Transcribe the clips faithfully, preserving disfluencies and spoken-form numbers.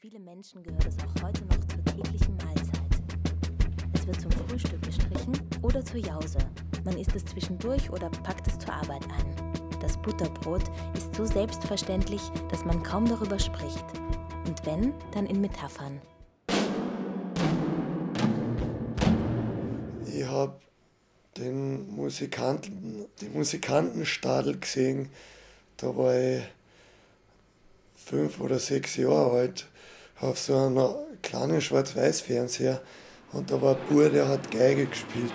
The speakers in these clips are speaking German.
viele Menschen gehört es auch heute noch zur täglichen Mahlzeit. Es wird zum Frühstück gestrichen oder zur Jause. Man isst es zwischendurch oder packt es zur Arbeit ein. Das Butterbrot ist so selbstverständlich, dass man kaum darüber spricht. Und wenn, dann in Metaphern. Ich habe den Musikanten, die Musikantenstadel gesehen, da war ich fünf oder sechs Jahre alt, auf so einem kleinen Schwarz-Weiß-Fernseher, und da war ein Bub, der hat Geige gespielt.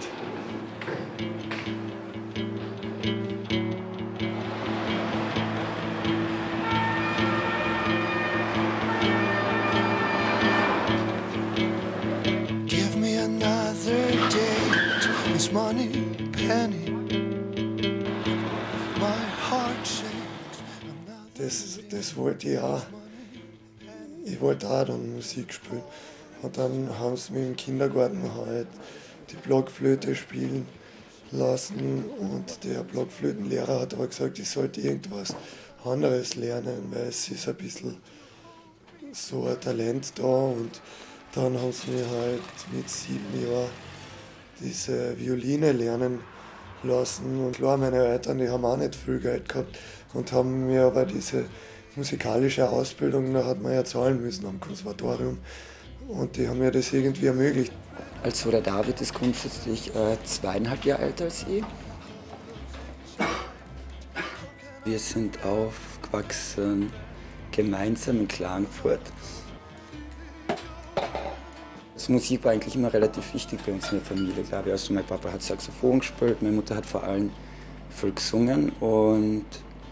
Give me another date, this money penny, my heart shakes. Das, das wollte ich auch. Ich wollte auch dann Musik spielen. Und dann haben sie mich im Kindergarten halt die Blockflöte spielen lassen. Und der Blockflötenlehrer hat aber gesagt, ich sollte irgendwas anderes lernen, weil es ist ein bisschen so ein Talent da. Und dann haben sie mich halt mit sieben Jahren diese Violine lernen lassen. Und klar, meine Eltern, die haben auch nicht viel Geld gehabt und haben mir aber diese musikalische Ausbildung, da hat man ja zahlen müssen am Konservatorium, und die haben mir das irgendwie ermöglicht. Also der David ist grundsätzlich äh, zweieinhalb Jahre älter als ich. Wir sind aufgewachsen gemeinsam in Klagenfurt. Also Musik war eigentlich immer relativ wichtig bei uns in der Familie, glaube ich. Also mein Papa hat Saxophon gespielt, meine Mutter hat vor allem viel gesungen, und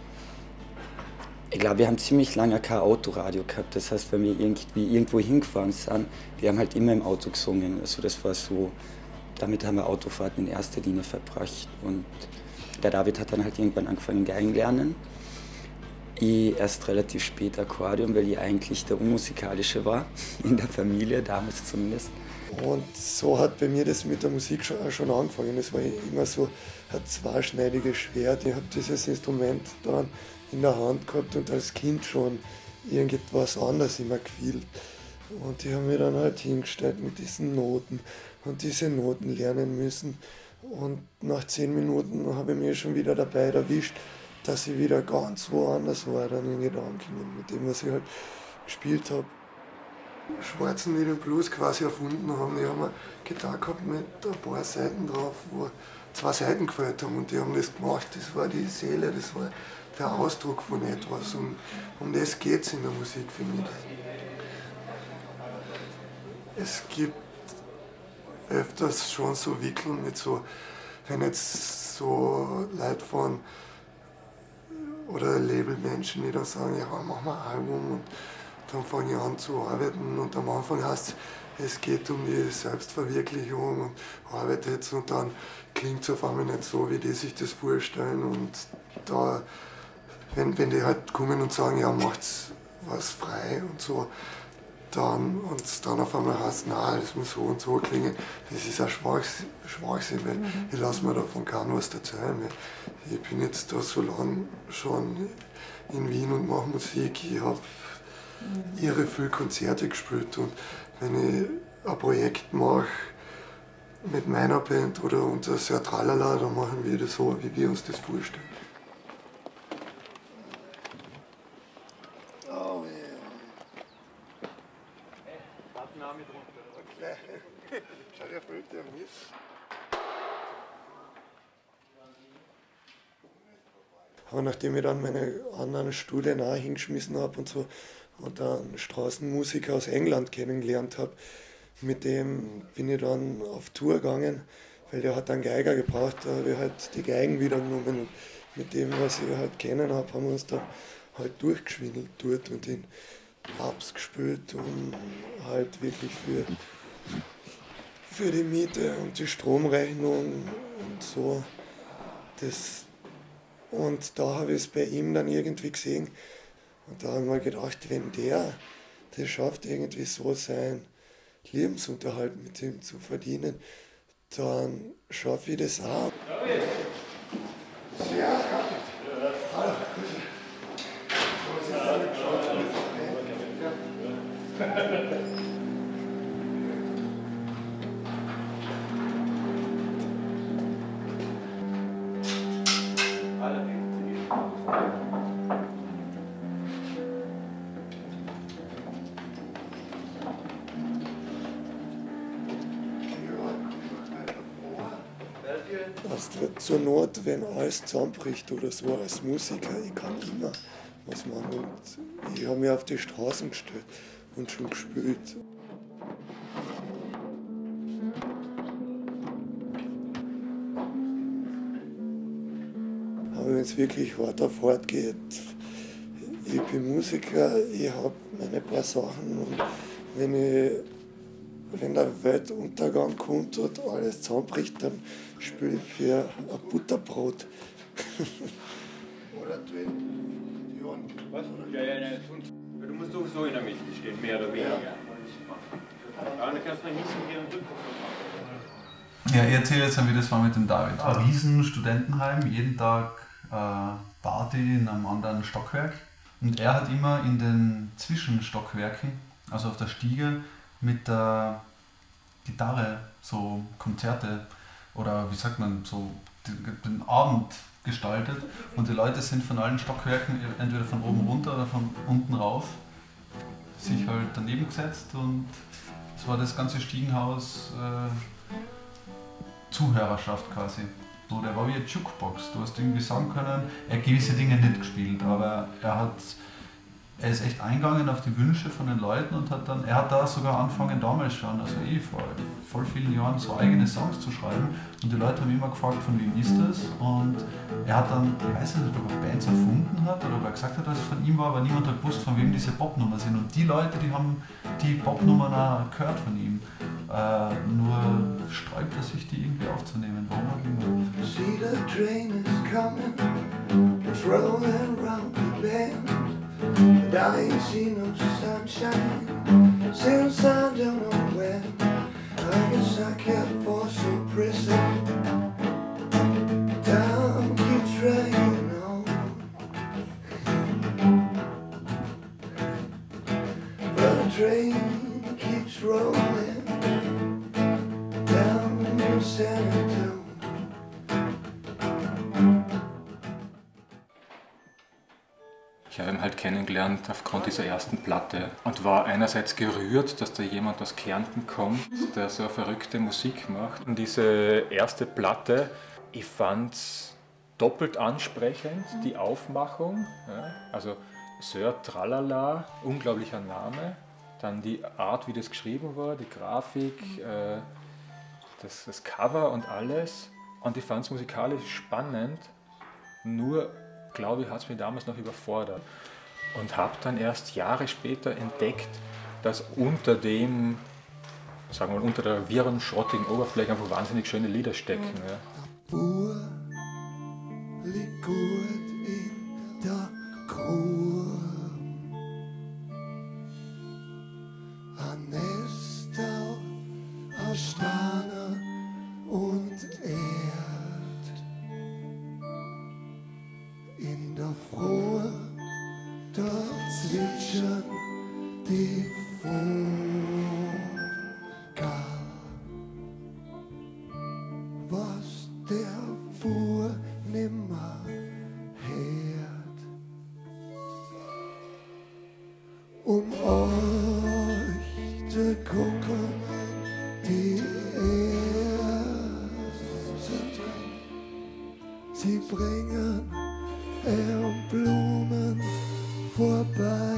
ich glaube, wir haben ziemlich lange kein Autoradio gehabt. Das heißt, wenn wir irgendwie irgendwo hingefahren sind, wir haben halt immer im Auto gesungen. Also das war so, damit haben wir Autofahrten in erster Linie verbracht. Und der David hat dann halt irgendwann angefangen Geigen lernen. Ich erst relativ spät Akkordeon, weil ich eigentlich der Unmusikalische war, in der Familie, damals zumindest. Und so hat bei mir das mit der Musik schon, schon angefangen. Es war immer so ein zweischneidiges Schwert. Ich habe dieses Instrument dann in der Hand gehabt und als Kind schon irgendetwas anderes immer gefühlt. Und ich habe mich dann halt hingestellt mit diesen Noten und diese Noten lernen müssen. Und nach zehn Minuten habe ich mich schon wieder dabei erwischt, dass ich wieder ganz woanders war, dann in Gedanken, mit dem, was ich halt gespielt habe. Schwarzen, die den Blues quasi erfunden haben, die haben eine Gitarre gehabt mit ein paar Seiten drauf, wo zwei Seiten gefällt haben, und die haben das gemacht. Das war die Seele, das war der Ausdruck von etwas, und um das geht es in der Musik für mich. Es gibt öfters schon so Wickeln mit so, wenn jetzt so Leute von oder Labelmenschen, die dann sagen, ja, machen wir ein Album, und dann fange ich an zu arbeiten, und am Anfang heißt es, es geht um die Selbstverwirklichung und arbeite jetzt, und dann klingt es auf einmal nicht so, wie die sich das vorstellen, und da, wenn, wenn die halt kommen und sagen, ja, macht's was frei und so, dann, und dann auf einmal heißt, nein, das muss so und so klingen, das ist ein Schwachsinn, weil mhm. ich lasse mir davon keinen was erzählen. Weil ich bin jetzt da so lange schon in Wien und mache Musik, ich habe mhm. irre viele Konzerte gespielt, und wenn ich ein Projekt mache mit meiner Band oder unter Sir Tralala, dann machen wir das so, wie wir uns das vorstellen. Oh yeah. Okay. Schau, der fällt der Mist. Aber nachdem ich dann meine anderen Studien auch hingeschmissen habe und so und einen Straßenmusiker aus England kennengelernt habe, mit dem bin ich dann auf Tour gegangen, weil der hat einen Geiger gebraucht, da habe ich halt die Geigen wieder genommen, und mit dem, was ich halt kennen habe, haben wir uns dann halt durchgeschwindelt dort und in Pubs gespielt, um halt wirklich für, für die Miete und die Stromrechnung und so. Das, und da habe ich es bei ihm dann irgendwie gesehen, und da habe ich mir gedacht, wenn der das schafft, irgendwie so seinen Lebensunterhalt mit ihm zu verdienen, dann schaffe ich das auch. Ja, hallo. Also zur Not, wenn alles zusammenbricht oder so, als Musiker, ich kann immer was machen. Und ich habe mich auf die Straßen gestellt und schon gespielt. Aber wenn es wirklich hart auf hart geht, ich bin Musiker, ich habe meine paar Sachen und wenn ich Wenn der Weltuntergang kommt und alles zusammenbricht, dann spiele ich für ein Butterbrot. Oder Jon. Was? Ja, ja, nein, du musst sowieso in der Mitte stehen, mehr oder weniger. Ja. Aber dann kannst du ein bisschen hier im Rücken machen. Ja, ich erzähle jetzt mal, wie das war mit dem David. Ein riesen Studentenheim, jeden Tag äh, Party in einem anderen Stockwerk. Und er hat immer in den Zwischenstockwerken, also auf der Stiege, mit der Gitarre so Konzerte oder wie sagt man, so den Abend gestaltet und die Leute sind von allen Stockwerken entweder von oben runter oder von unten rauf sich halt daneben gesetzt und es war das ganze Stiegenhaus äh, Zuhörerschaft quasi. So, der war wie eine Jukebox, du hast irgendwie sagen können, er hat gewisse Dinge nicht gespielt, aber er hat Er ist echt eingegangen auf die Wünsche von den Leuten und hat dann, er hat da sogar angefangen damals schon, also eh vor voll vielen Jahren, so eigene Songs zu schreiben und die Leute haben immer gefragt, von wem ist das und er hat dann, ich weiß nicht, ob er Bands erfunden hat oder ob er gesagt hat, dass es von ihm war, aber niemand hat gewusst, von wem diese Popnummern sind und die Leute, die haben die Popnummern auch gehört von ihm, äh, nur sträubt er sich, die irgendwie aufzunehmen, warum auch immer. See the train is coming, it's rolling round the bend. And I ain't seen no sunshine since I don't know when. I guess I kept forcing prison. Time keeps dragging on, but the train keeps rolling down San Antonio. Ich habe ihn halt kennengelernt aufgrund dieser ersten Platte und war einerseits gerührt, dass da jemand aus Kärnten kommt, der so verrückte Musik macht. Und diese erste Platte, ich fand es doppelt ansprechend, die Aufmachung, ja, also Sir Tralala, unglaublicher Name, dann die Art, wie das geschrieben war, die Grafik, äh, das, das Cover und alles. Und ich fand es musikalisch spannend, nur glaube ich, hat es mich damals noch überfordert und habe dann erst Jahre später entdeckt, dass unter dem, sagen wir mal, unter der wirren, schrottigen Oberfläche einfach wahnsinnig schöne Lieder stecken. Ja. Bur liegt gut in der Grube, ein Nest aus Steine und Erd. In der Frohe, da zwitschern die Vögel, was der Bur nimmer hört. Um euch zu gucken, die Ersten, sie bringen er Blumen vorbei.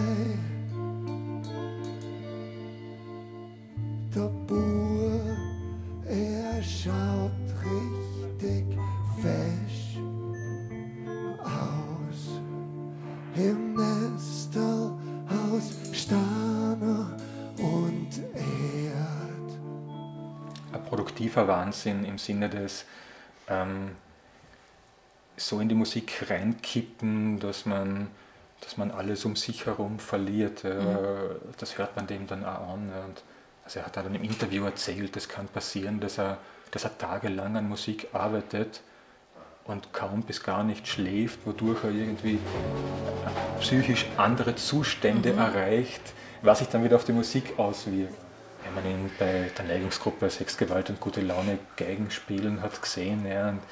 Der Bur, er schaut richtig fesch aus. Im Nestel aus Steine und Erd. Ein produktiver Wahnsinn im Sinne des ähm, so in die Musik reinkippen, dass man, dass man alles um sich herum verliert. Mhm. Das hört man dem dann auch an. Und also er hat dann im Interview erzählt, es kann passieren, dass er, dass er tagelang an Musik arbeitet und kaum bis gar nicht schläft, wodurch er irgendwie psychisch andere Zustände mhm. erreicht, was sich dann wieder auf die Musik auswirkt. Wenn man ihn bei der Neigungsgruppe Sex, Gewalt und gute Laune Geigen spielen hat gesehen, ja, und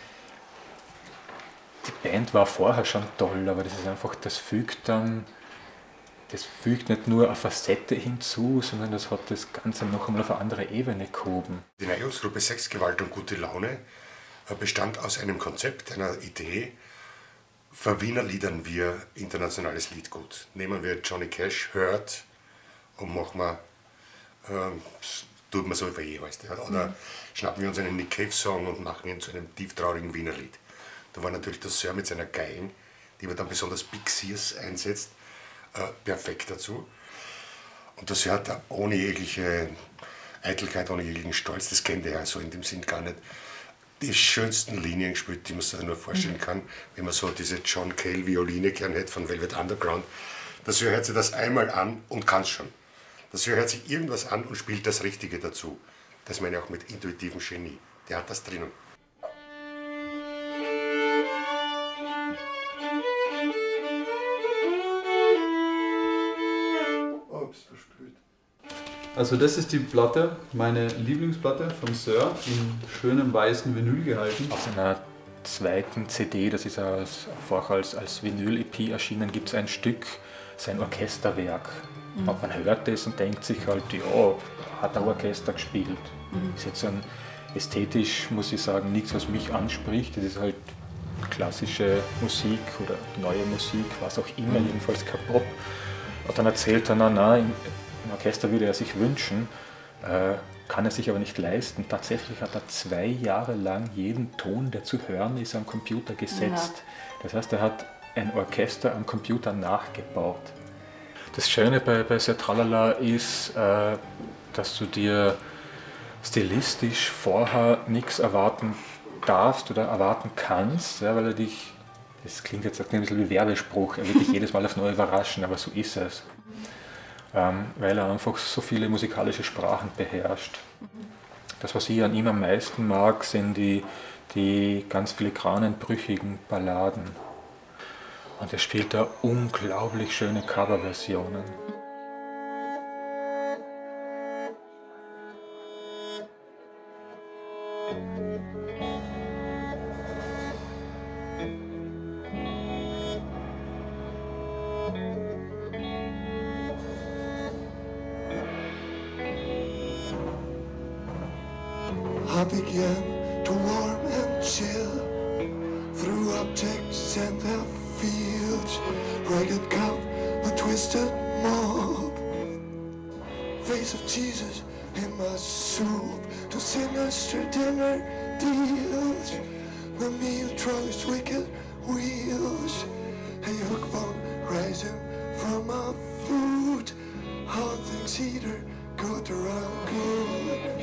die Band war vorher schon toll, aber das ist einfach, das fügt dann, das fügt nicht nur eine Facette hinzu, sondern das hat das Ganze noch einmal auf eine andere Ebene gehoben. Die Neigungsgruppe Sex, Gewalt und gute Laune bestand aus einem Konzept, einer Idee, verwienerliedern wir internationales Liedgut. Nehmen wir Johnny Cash, Hurt und machen wir, äh, tut man so wie jeweils. Oder mhm. schnappen wir uns einen Nick Cave Song und machen ihn zu einem tieftraurigen Wiener Lied. Da war natürlich der Sir mit seiner Geigen, die man dann besonders Big Sears einsetzt, äh, perfekt dazu. Und der Sir hat da ohne jegliche Eitelkeit, ohne jeglichen Stolz, das kennt er ja so in dem Sinn gar nicht, die schönsten Linien gespielt, die man sich nur vorstellen kann, wenn man so diese John Cale Violine gern hätte von Velvet Underground. Der Sir hört sich das einmal an und kann es schon. Der Sir hört sich irgendwas an und spielt das Richtige dazu. Das meine ich auch mit intuitivem Genie. Der hat das drinnen. Also das ist die Platte, meine Lieblingsplatte vom Sir, in schönem weißen Vinyl gehalten. Auf seiner zweiten C D, das ist als, vorher als, als Vinyl-E P erschienen, gibt es ein Stück, sein Orchesterwerk. Mhm. Und man hört das und denkt sich halt, ja, hat ein Orchester gespielt. Mhm. Ist jetzt ein, ästhetisch, muss ich sagen, nichts, was mich anspricht. Das ist halt klassische Musik oder neue Musik, was auch immer, jedenfalls kein Pop. Und dann erzählt er, na, na, im Orchester würde er sich wünschen, äh, kann er sich aber nicht leisten. Tatsächlich hat er zwei Jahre lang jeden Ton, der zu hören ist, am Computer gesetzt. Ja. Das heißt, er hat ein Orchester am Computer nachgebaut. Das Schöne bei, bei Sir Tralala ist, äh, dass du dir stilistisch vorher nichts erwarten darfst oder erwarten kannst, ja, weil er dich, das klingt jetzt ein bisschen wie Werbespruch, er wird dich jedes Mal aufs Neue überraschen, aber so ist es. Ähm, weil er einfach so viele musikalische Sprachen beherrscht. Das, was ich an ihm am meisten mag, sind die, die ganz filigranen, brüchigen Balladen. Und er spielt da unglaublich schöne Coverversionen. I began to warm and chill through objects and their fields, ragged cup, a twisted mob, face of Jesus in my soup, to sinister dinner deals, the meal trolley's wicked wheels, a hook bone rising from my food, how things either good or good.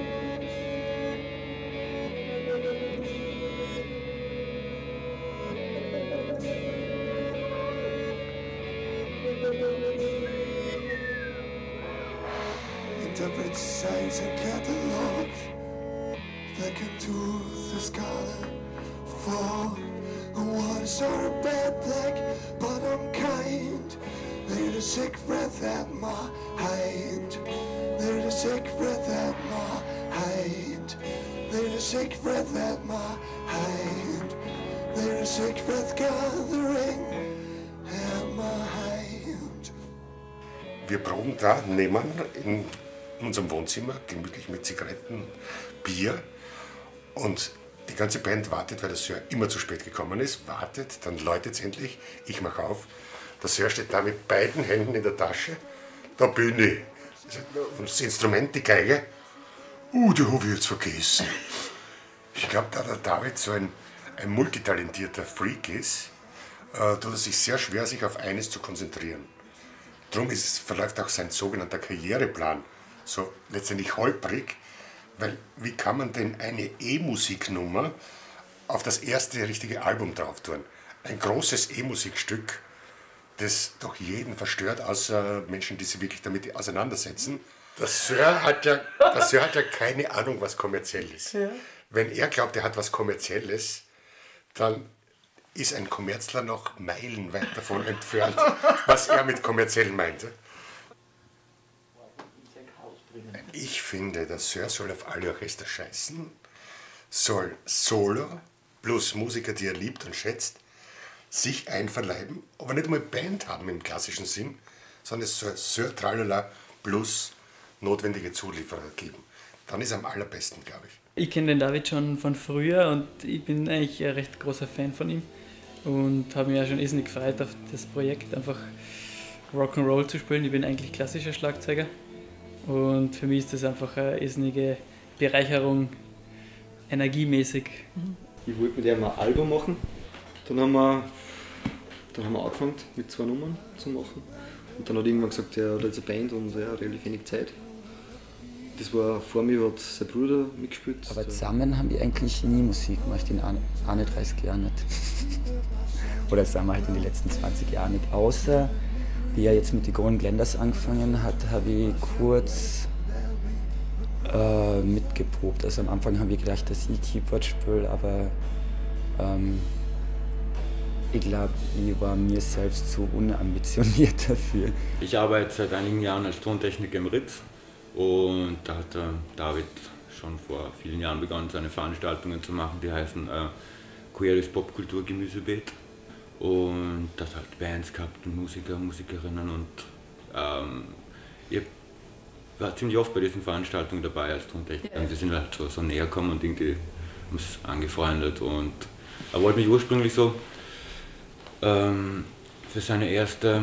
Interpret signs and catalogs that can do the scarlet fall. And waters are a bad black, but I'm kind. There's a sick breath at my hind. There's a sick breath at my hind. There's a sick breath at my hind. There's a sick breath gathering at my hind. Wir proben da nebenan in unserem Wohnzimmer, gemütlich mit Zigaretten, Bier, und die ganze Band wartet, weil der Sir immer zu spät gekommen ist, wartet, dann läutet es endlich, ich mache auf, der Sir steht da mit beiden Händen in der Tasche, da bin ich. Das Instrument, die Geige, uh, die habe ich jetzt vergessen. Ich glaube, da der David so ein, ein multitalentierter Freak ist, äh, tut er sich sehr schwer, sich auf eines zu konzentrieren. Darum ist, verläuft auch sein sogenannter Karriereplan so letztendlich holprig, weil wie kann man denn eine E-Musiknummer auf das erste richtige Album drauf tun? Ein großes E-Musikstück, das doch jeden verstört, außer Menschen, die sich wirklich damit auseinandersetzen. Der Sir hat ja, der Sir hat ja keine Ahnung, was kommerziell ist. Ja. Wenn er glaubt, er hat was Kommerzielles, dann ist ein Kommerzler noch meilenweit davon entfernt, was er mit kommerziell meinte. Ich finde, der Sir soll auf alle Orchester scheißen, soll Solo plus Musiker, die er liebt und schätzt, sich einverleiben, aber nicht mal Band haben im klassischen Sinn, sondern es soll Sir Tralala plus notwendige Zulieferer geben. Dann ist er am allerbesten, glaube ich. Ich kenne den David schon von früher und ich bin eigentlich ein recht großer Fan von ihm und habe mich ja schon irrsinnig gefreut auf das Projekt, einfach Rock'n'Roll zu spielen. Ich bin eigentlich klassischer Schlagzeuger und für mich ist das einfach eine irrsinnige Bereicherung, energiemäßig. Ich wollte mit ihm ein Album machen, dann haben wir, dann haben wir angefangen mit zwei Nummern zu machen und dann hat er irgendwann gesagt, er hat jetzt eine Band und er hat relativ wenig Zeit. Das war, vor mir hat sein Bruder mitgespielt. Aber zusammen haben wir eigentlich nie Musik gemacht, in auch nicht dreißig Jahren nicht. Oder sagen wir halt in den letzten zwanzig Jahren nicht. Außer, wie er jetzt mit den Golden Glenders angefangen hat, habe ich kurz äh, mitgeprobt. Also am Anfang haben wir gedacht, dass ich Keyboard spiele, aber ähm, ich glaube, ich war mir selbst zu unambitioniert dafür. Ich arbeite seit einigen Jahren als Tontechniker im Ritz. Und da hat äh, David schon vor vielen Jahren begonnen, seine Veranstaltungen zu machen, die heißen äh, Queeres Popkultur Gemüsebeet. Und das hat Bands gehabt und Musiker, Musikerinnen und ähm, ich war ziemlich oft bei diesen Veranstaltungen dabei als Tontechniker. Und wir sind halt so, so näher gekommen und irgendwie haben uns angefreundet. Und er wollte mich ursprünglich so ähm, für seine erste,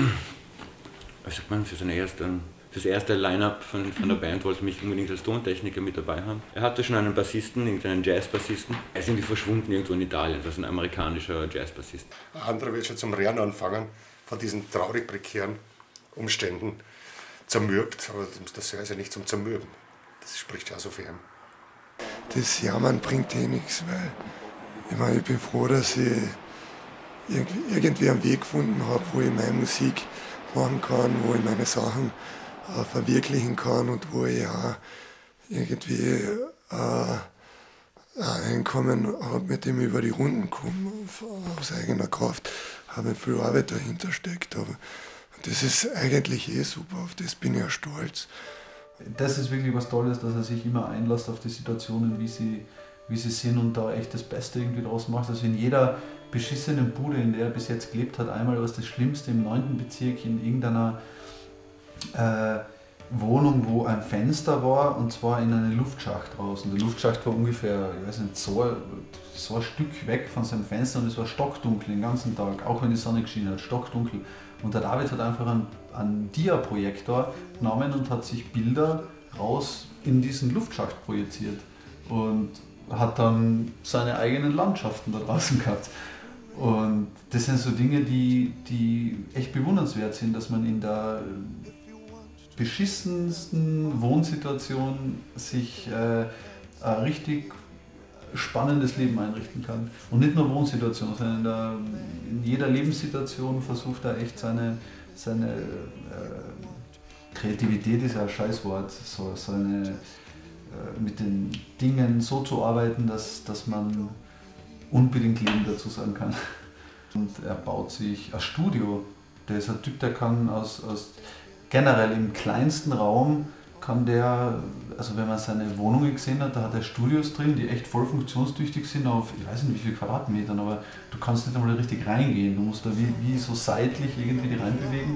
was sagt man, für seine erste Das erste Line-Up von, von der Band wollte mich unbedingt als Tontechniker mit dabei haben. Er hatte schon einen Bassisten, irgendeinen Jazz-Bassisten. Er ist irgendwie verschwunden irgendwo in Italien, das ist ein amerikanischer Jazz-Bassist. Ein anderer wird schon zum Rehren anfangen, von diesen traurig prekären Umständen zermürbt. Aber der Sir ist ja nicht zum Zermürben. Das spricht ja so für ihn. Das Jammern bringt eh nichts, weil ich, meine, ich bin froh, dass ich irgendwie, irgendwie einen Weg gefunden habe, wo ich meine Musik machen kann, wo ich meine Sachen äh, verwirklichen kann und wo ich auch irgendwie äh, ein Einkommen habe, mit dem ich über die Runden komme, aus eigener Kraft, habe viel Arbeit dahinter steckt. Aber das ist eigentlich eh super, auf das bin ich ja stolz. Das ist wirklich was Tolles, dass er sich immer einlässt auf die Situationen, wie sie, wie sie sind und da echt das Beste irgendwie draus macht. Also in jeder beschissenen Bude, in der er bis jetzt gelebt hat, einmal war es das Schlimmste im neunten Bezirk in irgendeiner äh, Wohnung, wo ein Fenster war und zwar in einem Luftschacht draußen. Der Luftschacht war ungefähr, ich weiß nicht, so, so ein Stück weg von seinem Fenster und es war stockdunkel den ganzen Tag, auch wenn die Sonne geschienen hat, stockdunkel. Und der David hat einfach einen, einen Dia-Projektor genommen und hat sich Bilder raus in diesen Luftschacht projiziert und hat dann seine eigenen Landschaften da draußen gehabt. Und das sind so Dinge, die, die echt bewundernswert sind, dass man in der beschissensten Wohnsituation sich äh, ein richtig spannendes Leben einrichten kann. Und nicht nur Wohnsituation, sondern in, der, in jeder Lebenssituation versucht er echt seine, seine äh, Kreativität ist ja ein Scheißwort, so, seine, äh, mit den Dingen so zu arbeiten, dass, dass man unbedingt Leben dazu sagen kann. Und er baut sich ein Studio. Der ist ein Typ, der kann aus, aus generell im kleinsten Raum kann der, also wenn man seine Wohnungen gesehen hat, da hat er Studios drin, die echt voll funktionstüchtig sind auf, ich weiß nicht wie viele Quadratmetern, aber du kannst nicht einmal richtig reingehen. Du musst da wie, wie so seitlich irgendwie die reinbewegen.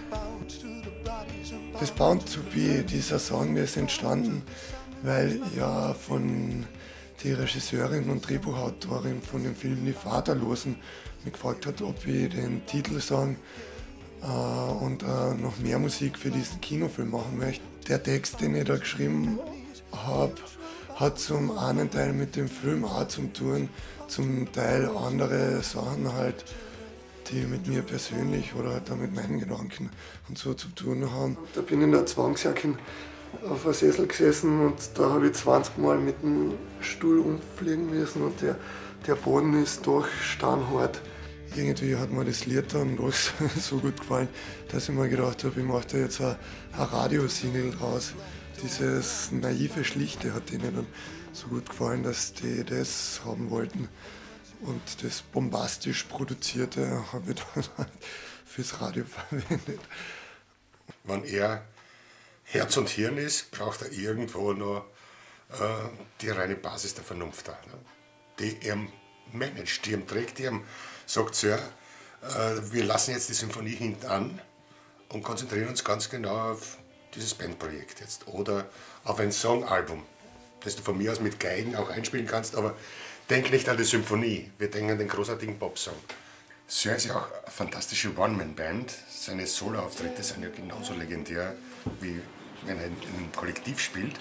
Das Bound to Be, dieser Song, der ist entstanden, weil ja von die Regisseurin und Drehbuchautorin von dem Film Die Vaterlosen mich gefragt hat, ob ich den Titelsong äh, und äh, noch mehr Musik für diesen Kinofilm machen möchte. Der Text, den ich da geschrieben habe, hat zum einen Teil mit dem Film auch zu tun, zum Teil andere Sachen halt, die mit mir persönlich oder halt auch mit meinen Gedanken und so zu tun haben. Da bin ich in der Zwangsjacke auf einem Sessel gesessen und da habe ich zwanzig Mal mit dem Stuhl umfliegen müssen und der, der Boden ist doch steinhart. Irgendwie hat mir das Lied dann doch so gut gefallen, dass ich mir gedacht habe, ich mache da jetzt ein, ein Radiosingle draus. Dieses naive, schlichte hat denen dann so gut gefallen, dass die das haben wollten. Und das bombastisch Produzierte habe ich dann halt fürs Radio verwendet. Wenn er Herz und Hirn ist, braucht er irgendwo noch äh, die reine Basis der Vernunft da, ne? Die er managt, die ihm trägt, die ihm sagt, so, ja, äh, wir lassen jetzt die Symphonie hinten an und konzentrieren uns ganz genau auf dieses Bandprojekt jetzt oder auf ein Songalbum, das du von mir aus mit Geigen auch einspielen kannst, aber denk nicht an die Symphonie, wir denken an den großartigen Popsong. Sir ist ja auch eine fantastische One-Man-Band, seine Solo-Auftritte sind ja genauso legendär, wie wenn er in einem Kollektiv spielt.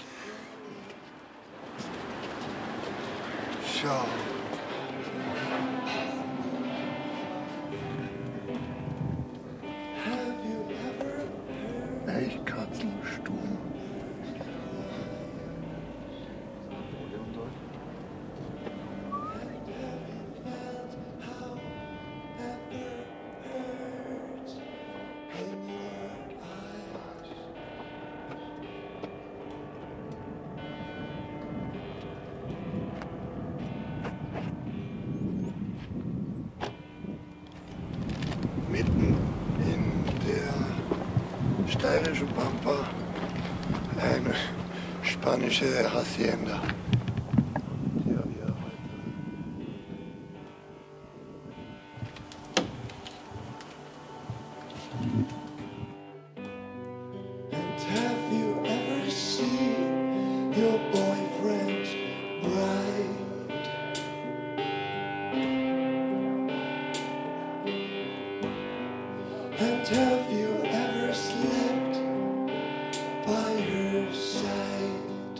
Schau. Eichkatzelstuhl. Mitten in der steirischen Pampa eine spanische Hacienda. Ja, ja, And have you ever seen your boyfriend's bride? And have you ever slept by her side?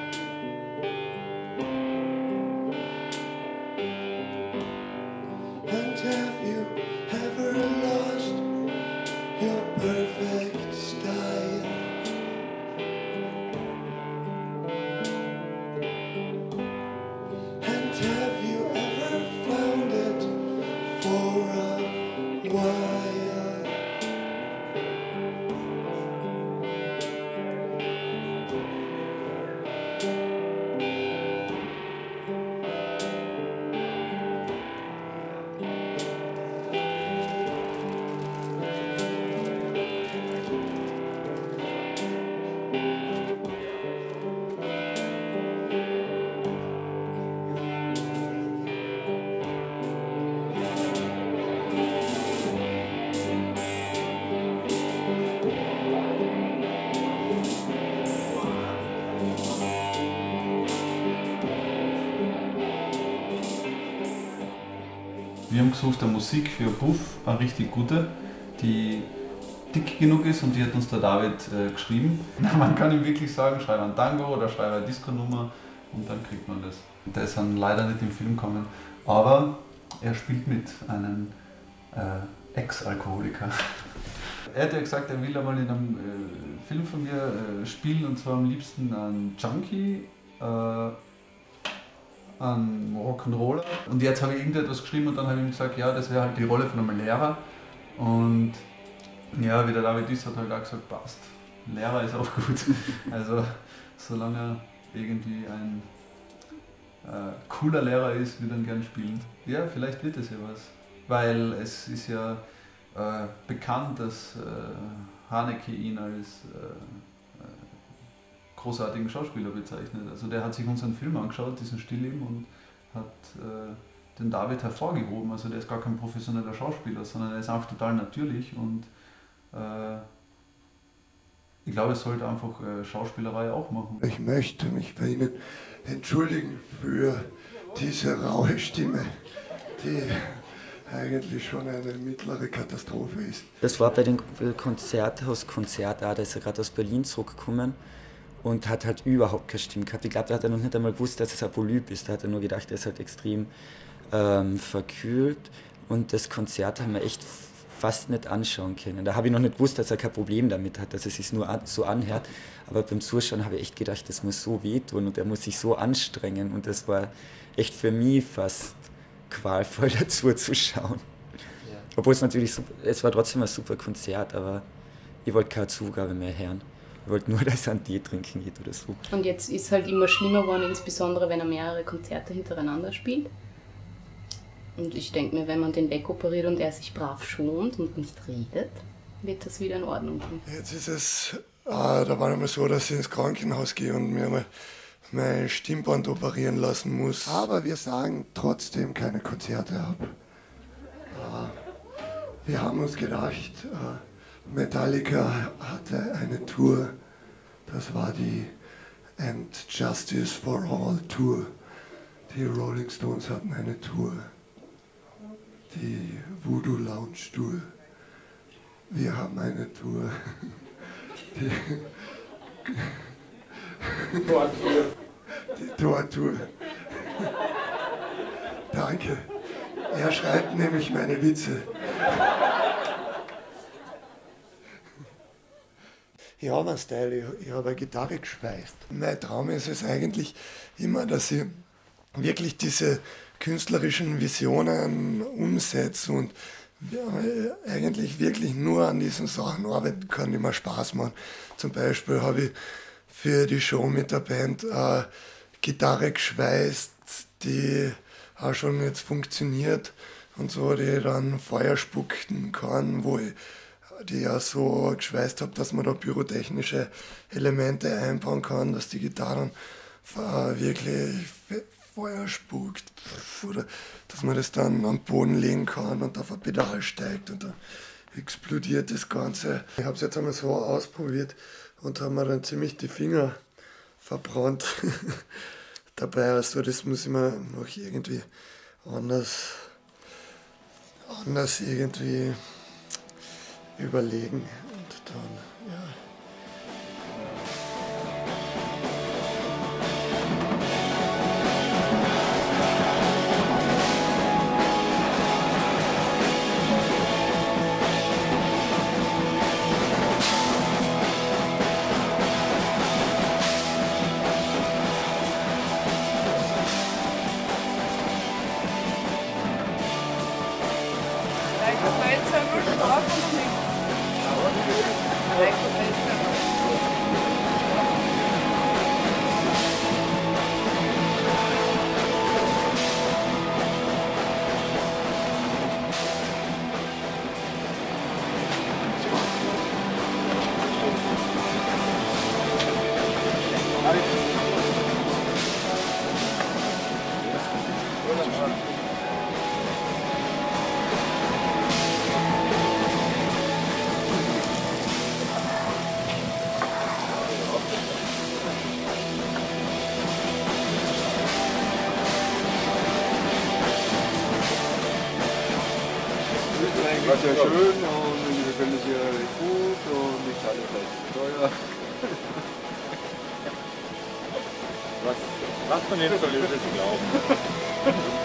And have you ever lost your perfect style? And have you ever found it for a while? Wir haben gesucht eine Musik für Puff, eine richtig gute, die dick genug ist und die hat uns der David äh, geschrieben. Man kann ihm wirklich sagen, schreibe ein Tango oder schreibe eine Disco-Nummer und dann kriegt man das. Der ist dann leider nicht im Film gekommen, aber er spielt mit, einem äh, Ex-Alkoholiker. Er hat ja gesagt, er will einmal in einem äh, Film von mir äh, spielen und zwar am liebsten einen Junkie, äh, an Rock'n'Roller. Und jetzt habe ich irgendetwas geschrieben und dann habe ich ihm gesagt, ja, das wäre halt die Rolle von einem Lehrer. Und ja, wie der David ist, hat halt auch gesagt, passt. Lehrer ist auch gut. Also solange er irgendwie ein äh, cooler Lehrer ist, will er gern spielen. Ja, vielleicht wird es ja was. Weil es ist ja äh, bekannt, dass äh, Haneke ihn als äh, großartigen Schauspieler bezeichnet. Also der hat sich unseren Film angeschaut, diesen Stillleben, und hat äh, den David hervorgehoben. Also der ist gar kein professioneller Schauspieler, sondern er ist einfach total natürlich und äh, ich glaube, es sollte einfach äh, Schauspielerei auch machen. Ich möchte mich bei Ihnen entschuldigen für diese raue Stimme, die eigentlich schon eine mittlere Katastrophe ist. Das war bei dem Konzerthaus Konzert auch, da ist er gerade aus Berlin zurückgekommen und hat halt überhaupt keine Stimme gehabt. Ich glaube, da hat er noch nicht einmal gewusst, dass es ein Polyp ist. Da hat er nur gedacht, er ist halt extrem ähm, verkühlt. Und das Konzert haben wir echt fast nicht anschauen können. Da habe ich noch nicht gewusst, dass er kein Problem damit hat, dass es sich nur an, so anhört. Aber beim Zuschauen habe ich echt gedacht, das muss so wehtun und er muss sich so anstrengen. Und das war echt für mich fast qualvoll dazu zu schauen. Ja. Obwohl es natürlich, super, es war trotzdem ein super Konzert, aber ich wollte keine Zugabe mehr hören. Ich wollte nur, dass er einen Tee trinken geht oder so. Und jetzt ist es halt immer schlimmer geworden, insbesondere wenn er mehrere Konzerte hintereinander spielt. Und ich denke mir, wenn man den wegoperiert und er sich brav schont und nicht redet, wird das wieder in Ordnung kommen. Jetzt ist es Äh, da war einmal so, dass ich ins Krankenhaus gehe und mir mal mein Stimmband operieren lassen muss. Aber wir sagen trotzdem keine Konzerte ab. Äh, wir haben uns gedacht, äh, Metallica hatte eine Tour, das war die And Justice for All Tour. Die Rolling Stones hatten eine Tour, die Voodoo Lounge Tour. Wir haben eine Tour. Die Tortour. Die Tortour. Danke. Er schreibt nämlich meine Witze. Ich habe einen Style, ich habe eine Gitarre geschweißt. Mein Traum ist es eigentlich immer, dass ich wirklich diese künstlerischen Visionen umsetze und ja, eigentlich wirklich nur an diesen Sachen arbeiten kann, die mir Spaß machen. Zum Beispiel habe ich für die Show mit der Band eine Gitarre geschweißt, die auch schon jetzt funktioniert und so, die dann Feuer spucken kann, wo ich die ja so geschweißt habe, dass man da pyrotechnische Elemente einbauen kann, dass die Gitarre dann wirklich Feuer spuckt oder dass man das dann am Boden legen kann und auf ein Pedal steigt und dann explodiert das Ganze. Ich habe es jetzt einmal so ausprobiert und habe mir dann ziemlich die Finger verbrannt dabei. Also das muss ich mir noch irgendwie anders, anders irgendwie überlegen und dann, ja. War sehr schön und wir können es hier recht gut und ich zahle vielleicht teuer. Was, was von denen soll ich das glauben?